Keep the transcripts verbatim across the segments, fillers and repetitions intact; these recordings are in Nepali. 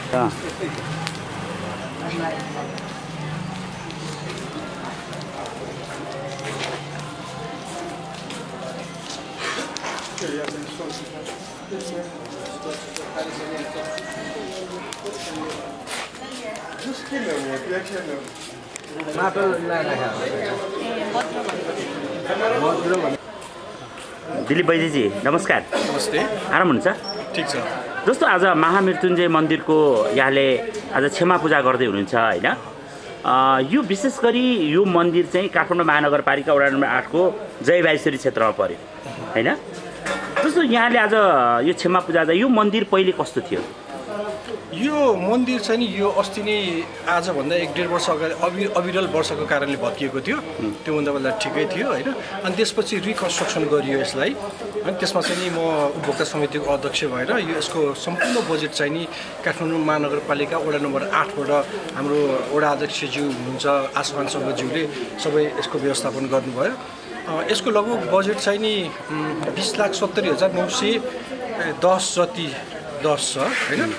दिलीप वैद्यजी नमस्कार। नमस्ते। आराम हुनुहुन्छ? ठीक छ। दोस्तो आज महामृत्युञ्जय मन्दिरको यहाँले आज क्षमा पूजा गर्दै हुनुहुन्छ हैन? यो विशेष गरी यो मन्दिर चाहिँ काठमाडौँ महानगरपालिका वडा नम्बर आठ को जयबाइश्वरी क्षेत्रमा पर्यो हैन? दोस्तो यहाँले आज यो क्षमा पूजा यो मन्दिर पहिले कस्तो थियो? यो मन्दिर चाहिँ नि यो अस्ति नै आजभन्दा एक डेढ वर्ष अगाडि अवि अविरल वर्षको कारणले भत्किएको थियो। त्योभन्दा बेला ठिकै थियो होइन। अनि त्यसपछि रिकन्स्ट्रक्सन गरियो यसलाई। अनि त्यसमा चाहिँ नि म उपभोक्ता समितिको अध्यक्ष भएर यो यसको सम्पूर्ण बजेट चाहिँ नि काठमाडौँ महानगरपालिका वडा नम्बर आठबाट हाम्रो वडा अध्यक्षज्यू हुनुहुन्छ आसमान सङ्घज्यूले सबै यसको व्यवस्थापन गर्नुभयो। यसको लगभग बजेट चाहिँ नि बिस लाख सत्तरी हजार नौ सय दस जति दस छ होइन।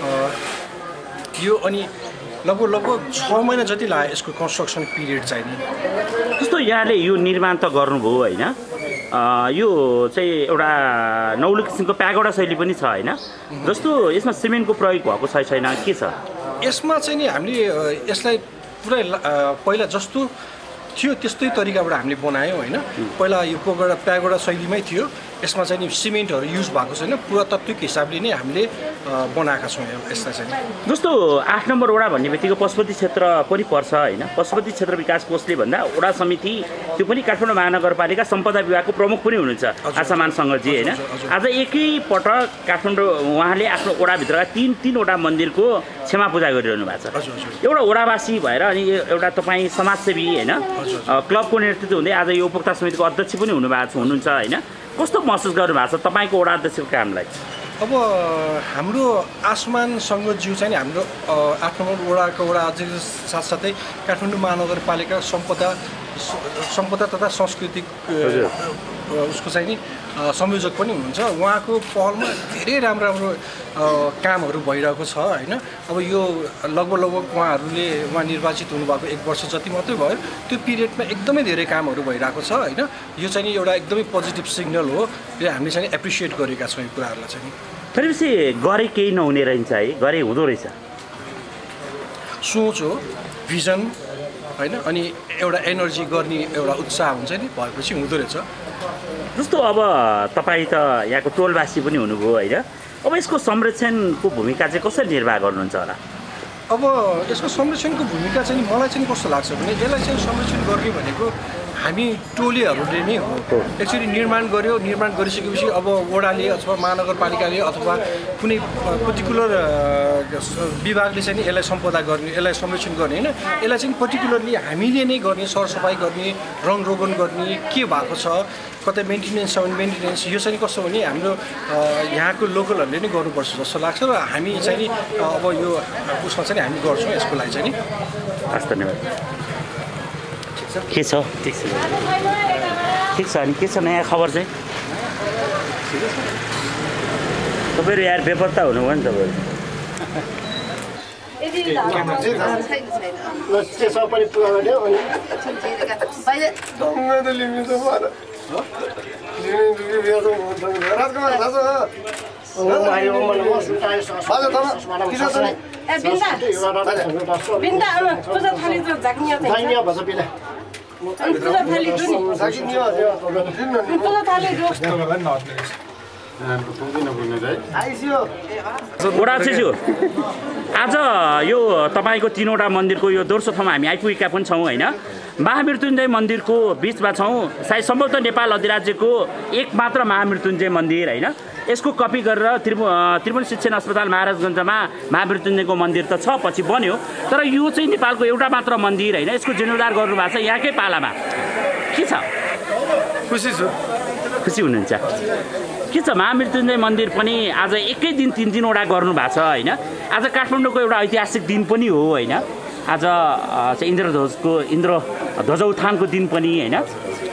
यो अनि लगभग लगभग छ महिना जति लाग्यो यसको कन्स्ट्रक्सन पिरियड चाहिँ नि। जस्तो यहाँले यो निर्माण त गर्नुभयो होइन? यो चाहिँ एउटा नौलो किसिमको प्यागोडा शैली पनि छ होइन? जस्तो यसमा सिमेन्टको प्रयोग भएको छ छैन के छ? यसमा चाहिँ नि हामीले यसलाई पुरै पहिला जस्तो थियो त्यस्तै तरिकाबाट हामीले बनायौँ होइन। पहिला यो पोगोडा प्यागोडा शैलीमै थियो। यसमा चाहिँ नि सिमेन्टहरू युज भएको छैन। पुरातात्विक हिसाबले नै हामीले बनाएका छौँ यसलाई चाहिँ। जस्तो आठ नम्बर वडा भन्ने बित्तिकै पशुपति क्षेत्र पनि पर्छ होइन? पशुपति क्षेत्र विकास कोषले भन्दा वडा समिति त्यो पनि काठमाडौँ महानगरपालिका सम्पदा विभागको प्रमुख पनि हुनुहुन्छ आसमान सङ्घजी होइन? आज एकैपटक काठमाडौँ उहाँले आफ्नो वडाभित्रका तिन तिनवटा मन्दिरको क्षमा पूजा गरिरहनु भएको छ। एउटा वडावासी भएर अनि एउटा तपाईँ समाजसेवी होइन क्लबको नेतृत्व हुँदै आज यो उपभोक्ता समितिको अध्यक्ष पनि हुनुभएको हुनुहुन्छ होइन? कस्तो महसुस गर्नु भएको छ तपाईँको वडा अध्यक्षको कामलाई? अब हाम्रो आसमान सङ्घज्यू चाहिँ हाम्रो आठ नम्बर वडाको वडा अध्यक्ष साथसाथै काठमाडौँ महानगरपालिका सम्पदा सम्पदा तथा सांस्कृतिक उसको चाहिँ नि संयोजक पनि हुनुहुन्छ। उहाँको पहलमा धेरै राम्रो राम्रो कामहरू भइरहेको छ होइन। अब यो लगभग लगभग उहाँहरूले उहाँ निर्वाचित हुनुभएको एक वर्ष जति मात्रै भयो। त्यो पिरियडमा एकदमै धेरै कामहरू भइरहेको छ होइन। यो चाहिँ नि एउटा एकदमै पोजिटिभ सिग्नल हो। यो हामीले चाहिँ एप्रिसिएट गरेका छौँ यो कुराहरूलाई चाहिँ। भनेपछि गरे केही नहुने रहन्छ है, गरे हुँदो रहेछ। सोच हो, भिजन होइन, अनि एउटा एनर्जी गर्ने एउटा उत्साह हुन्छ नि, भएपछि हुँदो रहेछ। जस्तो अब तपाईँ त यहाँको टोलवासी पनि हुनुभयो होइन? अब यसको संरक्षणको भूमिका चाहिँ कसरी निर्वाह गर्नुहुन्छ होला? अब यसको संरक्षणको भूमिका चाहिँ मलाई चाहिँ कस्तो लाग्छ भने यसलाई चाहिँ संरक्षण गर्ने भनेको हामी टोलीहरूले नै हो। एक्चुअली निर्माण गर्यो, निर्माण गरिसकेपछि अब वडाले अथवा महानगरपालिकाले अथवा कुनै पर्टिकुलर विभागले चाहिँ यसलाई सम्पदा गर्ने, यसलाई संरक्षण गर्ने होइन। यसलाई चाहिँ पर्टिकुलरली हामीले नै गर्ने, सरसफाइ गर्ने, रङरोगन गर्ने, के भएको छ, कतै मेन्टेनेन्स छ भने मेन्टेनेन्स। यो चाहिँ कस्तो भने हाम्रो यहाँको लोकलहरूले नै गर्नुपर्छ जस्तो लाग्छ र हामी चाहिँ नि अब यो उसमा चाहिँ हामी गर्छौँ यसको लागि चाहिँ नि। हस् धन्यवाद। के छ? ठिक छ ठिक छ। अनि के छ नयाँ खबर चाहिँ? तपाईँहरू यार बेपत्ता हुनुभयो नि तपाईँहरू। वडाज्यू आज यो तपाईँको तीनवटा मन्दिरको यो दोस्रो ठाउँमा हामी आइपुगेका पनि छौँ होइन? महामृत्युञ्जय मन्दिरको बिचमा छौँ। सायद सम्भवतः नेपाल अधिराज्यको एक मात्र महामृत्युञ्जय मन्दिर होइन? यसको कपी गरेर त्रिभु त्रिभुवन शिक्षण अस्पताल महाराजगञ्जमा महामृत्युञ्जयको मन्दिर त छ, पछि बन्यो। तर यो चाहिँ नेपालको एउटा मात्र मन्दिर होइन? यसको जीर्णोद्धार गर्नुभएको छ यहाँकै पालामा। के छ? खुसी छु। खुसी हुनुहुन्छ? के छ महामृत्युञ्जय मन्दिर पनि आज एकै दिन तिन तिनवटा गर्नु भएको छ होइन? आज काठमाडौँको एउटा ऐतिहासिक दिन पनि हो होइन? आज चाहिँ इन्द्रध्वजको इन्द्र ध्वजोत्थानको दिन पनि होइन?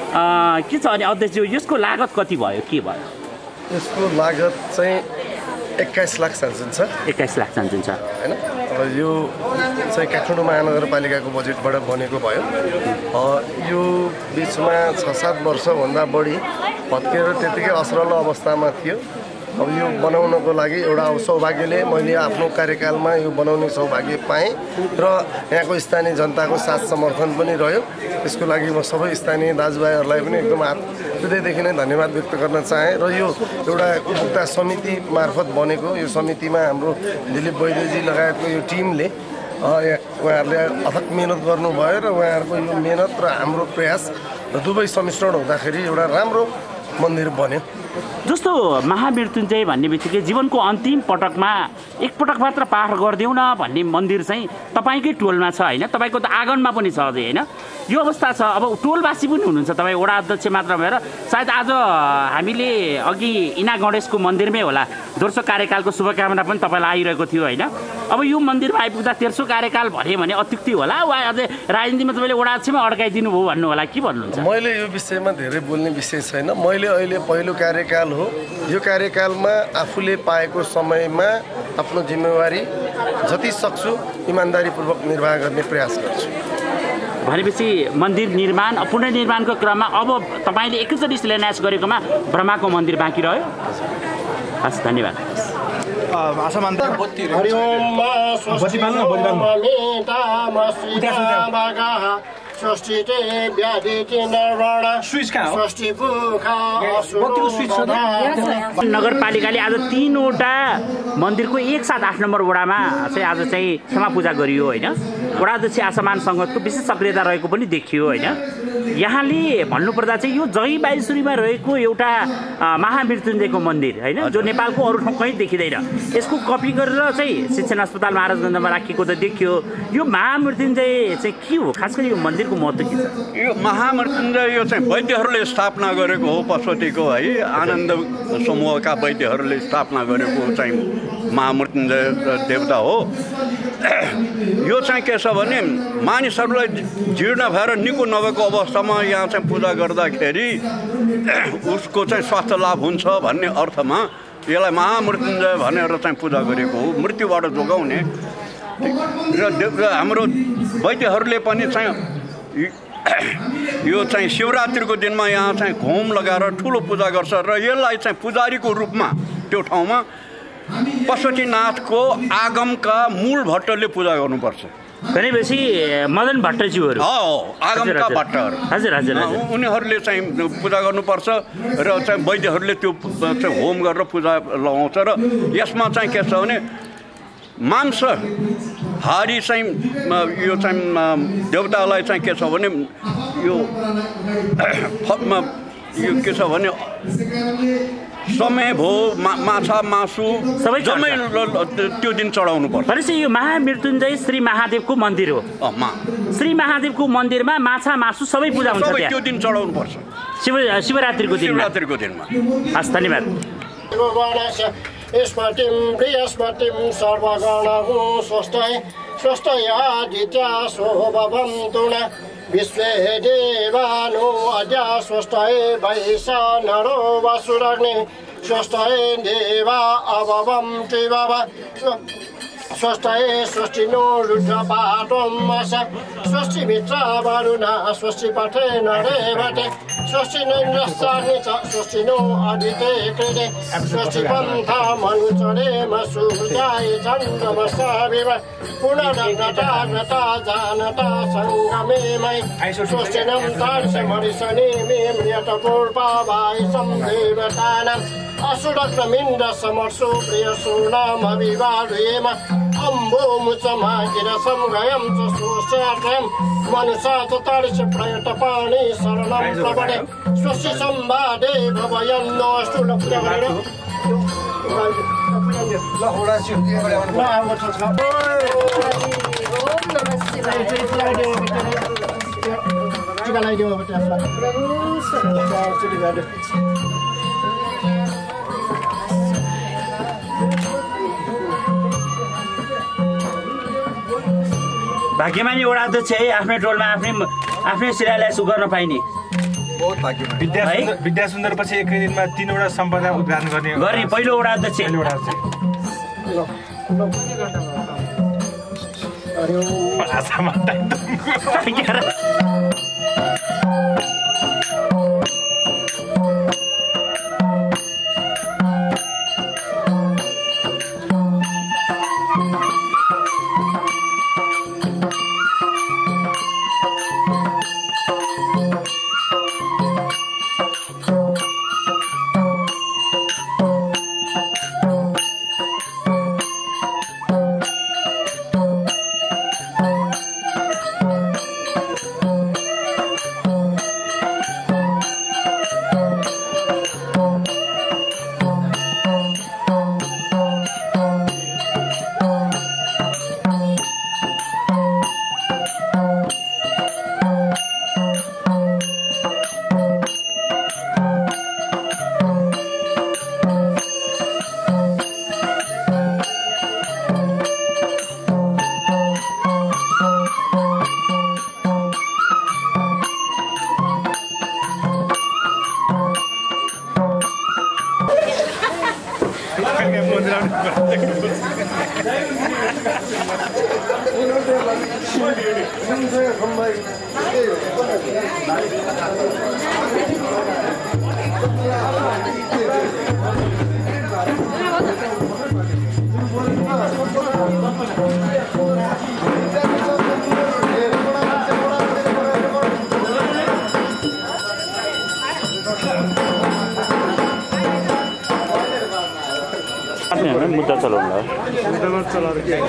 के छ अनि अध्यक्षज्यू यसको लागत कति भयो, के भयो? यसको लागत चाहिँ एक्काइस लाख सान्छन छ एक्काइस लाख सान्छन छ हैन। अब यो चाहिँ काठमाडौँ महानगरपालिकाको बजेटबाट बनेको भयो। यो बिचमा छ सात वर्षभन्दा बढी भत्केर त्यतिकै असरल अवस्थामा थियो। अब यो बनाउनको लागि एउटा सौभाग्यले मैले आफ्नो कार्यकालमा यो बनाउने सौभाग्य पाएँ र यहाँको स्थानीय जनताको साथ समर्थन पनि रह्यो। त्यसको लागि म सबै स्थानीय दाजुभाइहरूलाई पनि एकदम हात हृदयदेखि नै धन्यवाद व्यक्त गर्न चाहेँ। र यो एउटा उपभोक्ता समिति मार्फत बनेको यो समितिमा हाम्रो दिलीप वैद्यजी लगायतको यो टिमले उहाँहरूले अथक मेहनत गर्नुभयो र उहाँहरूको यो मेहनत र हाम्रो प्रयास दुवै सम्मिश्रण हुँदाखेरि एउटा राम्रो मन्दिर बन्यो। जस्तो महामृत्युञ्जय भन्ने बित्तिकै जीवनको अन्तिम पटकमा एकपटक मात्र पाठ गरिदेऊ न भन्ने मन्दिर चाहिँ तपाईँकै टोलमा छ होइन, तपाईँको त आँगनमा पनि छ अझै होइन। यो अवस्था छ। अब टोलवासी पनि हुनुहुन्छ, तपाईँ वडा अध्यक्ष मात्र भएर सायद आज हामीले अघि इना गणेशको मन्दिरमै होला दोस्रो कार्यकालको शुभकामना पनि तपाईँलाई आइरहेको थियो होइन। अब यो मन्दिरमा आइपुग्दा तेर्सो कार्यकाल भन्यो भने अत्युक्ति होला वा अझै राजनीतिमा तपाईँले वडा अध्यक्षमा अड्काइदिनु भयो भन्नु होला, के भन्नुहुन्छ? मैले यो विषयमा धेरै बोल्ने विषय छैन। मैले अहिले पहिलो कार्यकाल हो। यो कार्यकालमा आफूले पाएको समयमा आफ्नो जिम्मेवारी जति सक्छु इमान्दारीपूर्वक निर्वाह गर्ने प्रयास गर्छु। भनेपछि मन्दिर निर्माण पुनर्निर्माणको क्रममा अब तपाईँले एकैचोटि शिलान्यास गरेकोमा ब्रह्माको मन्दिर बाँकी रह्यो। हस्, धन्यवाद। नगरपालिकाले आज तीनवटा मन्दिरको एकसाथ आठ नम्बर वडामा चाहिँ आज चाहिँ क्षमा पूजा गरियो होइन। वडा अध्यक्ष आसमान सङ्गतको विशेष सक्रियता रहेको पनि देखियो होइन। यहाँले भन्नुपर्दा चाहिँ यो जय बाइसुरीमा रहेको एउटा महामृत्युञ्जयको मन्दिर होइन, जो नेपालको अरू ठाउँ कहीँ देखिँदैन, यसको कपी गरेर चाहिँ शिक्षण अस्पताल महाराजगञ्जमा राखिएको त देखियो। यो महामृत्युञ्जय चाहिँ के हो? खास गरी यो मन्दिरको महत्त्व के छ? यो महामृत्युञ्जय यो चाहिँ वैद्यहरूले स्थापना गरेको हो, पशुपतिको है आनन्द समूहका वैद्यहरूले स्थापना गरेको चाहिँ महामृत्युञ्जय देवता हो। यो चाहिँ के छ भने मानिसहरूलाई जीर्ण भएर निको नभएको अवस्थामा यहाँ चाहिँ पूजा गर्दाखेरि उसको चाहिँ स्वास्थ्य लाभ हुन्छ भन्ने अर्थमा यसलाई महामृत्युञ्जय भनेर चाहिँ पूजा गरेको हो, मृत्युबाट जोगाउने। र हाम्रो वैद्यहरूले पनि चाहिँ यो चाहिँ शिवरात्रिको दिनमा यहाँ चाहिँ घोम लगाएर ठुलो पूजा गर्छ र यसलाई चाहिँ पुजारीको रूपमा त्यो ठाउँमा पशुपतिनाथको आगमका मूल भट्टले पूजा गर्नुपर्छ। भनेपछि मदन भट्टज्यूहरू आगमका भट्टहरू हजुर हजुर उनीहरूले चाहिँ पूजा गर्नुपर्छ र चाहिँ वैद्यहरूले त्यो चाहिँ होम गरेर पूजा लगाउँछ। र यसमा चाहिँ के छ भने मांस हारी चाहिँ यो चाहिँ देवतालाई चाहिँ के छ भने यो यो के छ भने समय भो मा, माछा मासु सबै जम्मै त्यो दिन चढाउनु पर्छ। भनेपछि यो महामृत्युञ्जय श्री महादेवको मन्दिर हो। श्री महादेवको मन्दिरमा माछा मासु सबै पूजा हुन्छ, सबै त्यो दिन चढाउनु पर्छ शिव शिवरात्रिको दिन शिवरात्रिको दिनमा। हस्, धन्यवाद। स्मृतिं प्रियस्मृतिं सर्वगणगुं स्वस्थै स्वस्थयादित्या शोभवन्तु न विश्वे देवानो अद्य स्वस्थै वैशा नरो वसुरग्नि स्वस्थै देवा अववं त्रिभव स्वस्थै स्वस्तिनो रुद्रपाटं मस स्वस्ति मित्र वरुणा स्वस्ति पठे नरेवते स्वस्ति नैन्द्रस्तानि च स्वस्ति नो अदिते कृते स्वस्ति पन्था मनुचरे मसूर्याय चन्द्रमसाविव पुनरनता नता जानता सङ्गमे मयि स्वस्ति नं तार्षमरिशनि मे म्रियतपूर्वावाय संदेवतानाम् असुरग्नमिन्द्र समर्षो प्रियसूनामविवादयेम अम्बो मुचमा गिरसं गयं च स्वस्यात्रयं मनुषा च तार्ष प्रयतपाणि शरणं प्रवणे स्वस्ति सम्वादे भवयन्नो अष्टुलप्यवरण भाग्यमानी वडा अध्यक्ष है, आफ्नै टोलमा आफ्नै आफ्नै शिलान्यास गर्न पाइने। बहुत भाग्य विद्या है? सुन्दर विद्या सुन्दर पछि एकै दिनमा तीनवटा सम्पदा उद्घाटन गर्ने गरी पहिलो वडा अध्यक्ष पहिलो वडा चाहिँ आशामा मुद्दा चलाउनु मुद्दामा चलाएर के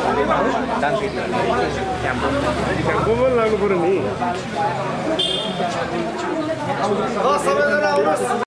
क्याम्पमा लाग्नु पऱ्यो नि।